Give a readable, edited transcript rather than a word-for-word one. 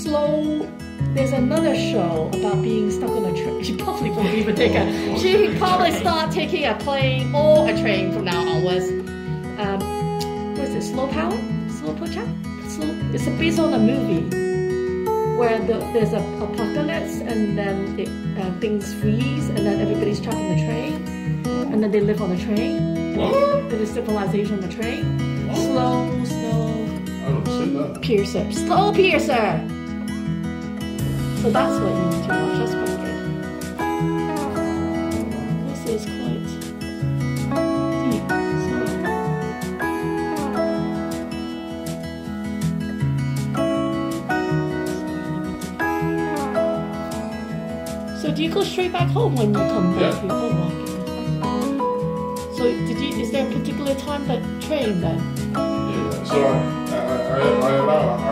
slow. There's another show about being stuck on a train. She probably won't even take a. She probably start taking a plane or a train from now onwards. What is it? Slow Power? Slow Pocha? It's based on a movie where there's a apocalypse and then things freeze and then everybody's trapped on the train and then they live on the train. What? There's civilization on the train. Slow I don't see that. Piercer. Slow Piercer! So that's what you need to watch. That's quite good. This is quite deep. So do you go straight back home when you come back to your homework? So is there a particular time that train then? Yeah. So I